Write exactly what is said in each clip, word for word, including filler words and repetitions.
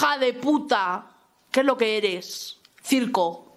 Hija de puta. ¿Qué es lo que eres? Circo.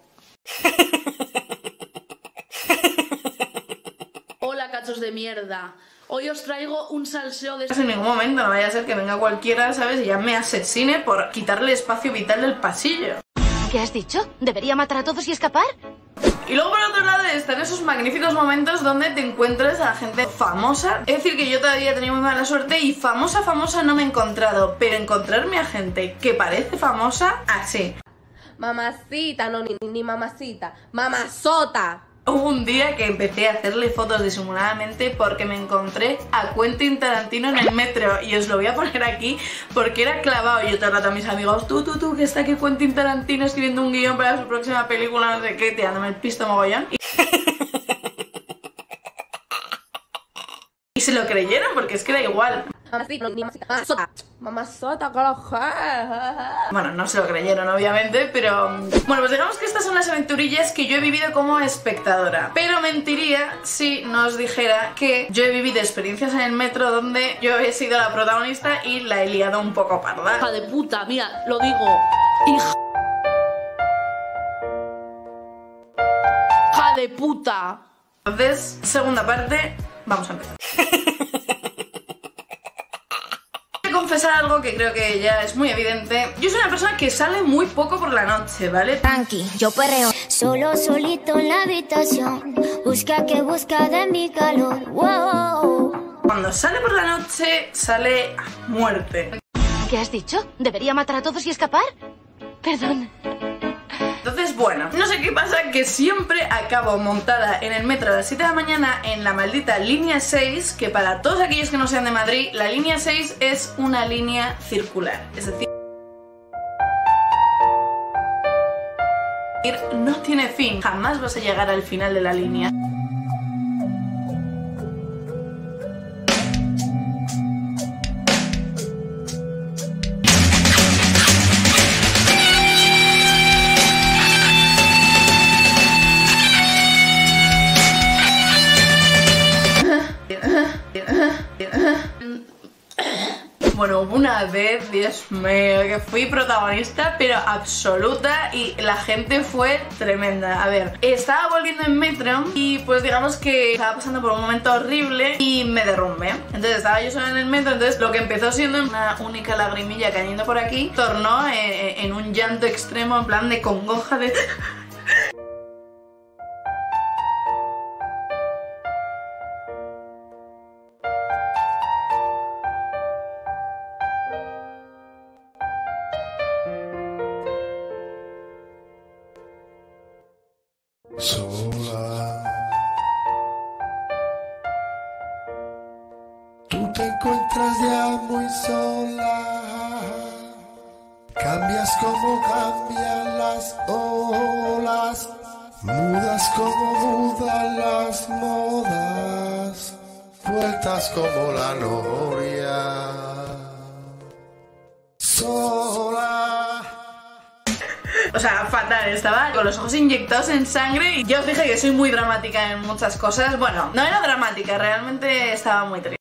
Hola, cachos de mierda. Hoy os traigo un salseo de... En ningún momento, no vaya a ser que venga cualquiera, ¿sabes? Y ya me asesine por quitarle espacio vital del pasillo. ¿Qué has dicho? ¿Debería matar a todos y escapar? Y luego por otro lado están esos magníficos momentos donde te encuentras a la gente famosa. Es decir, que yo todavía he tenido muy mala suerte y famosa, famosa no me he encontrado. Pero encontrarme a gente que parece famosa, así. Mamacita, no, ni, ni mamacita, mamazota. Hubo un día que empecé a hacerle fotos disimuladamente porque me encontré a Quentin Tarantino en el metro. Y os lo voy a poner aquí porque era clavado. Y yo todo el rato a mis amigos, tú, tú, tú, que está aquí Quentin Tarantino escribiendo un guión para su próxima película, no sé qué, tirándome el pisto mogollón. Y... y se lo creyeron porque es que era igual. Mamacita, ni mamacita, mamazota. Mamazota, carajo. Bueno, no se lo creyeron, obviamente, pero... Bueno, pues digamos que estas son las aventurillas que yo he vivido como espectadora. Pero mentiría si no os dijera que yo he vivido experiencias en el metro donde yo he sido la protagonista y la he liado un poco parda. Hija de puta, mira, lo digo. Hija... Hija de puta. Entonces, segunda parte, vamos a empezar. Confesar algo que creo que ya es muy evidente. Yo soy una persona que sale muy poco por la noche, ¿vale? Tranqui, yo perreo. Solo, solito en la habitación. Busca que busca de mi calor. Wow. Cuando sale por la noche, sale a muerte. ¿Qué has dicho? ¿Debería matar a todos y escapar? Perdón. Entonces, bueno, no sé qué pasa, que siempre acabo montada en el metro a las siete de la mañana en la maldita línea seis, que para todos aquellos que no sean de Madrid, la línea seis es una línea circular, es decir, no tiene fin, jamás vas a llegar al final de la línea. Bueno, hubo una vez, Dios mío, que fui protagonista, pero absoluta, y la gente fue tremenda. A ver, estaba volviendo en metro y pues digamos que estaba pasando por un momento horrible y me derrumbé. Entonces estaba yo sola en el metro, entonces lo que empezó siendo una única lagrimilla cayendo por aquí, tornó en, en un llanto extremo, en plan de congoja de... Sola, tú te encuentras ya muy sola, cambias como cambian las olas, mudas como mudan las modas, vueltas como la noria, sola. O sea, fatal, estaba con los ojos inyectados en sangre y yo os dije que soy muy dramática en muchas cosas. Bueno, no era dramática, realmente estaba muy triste.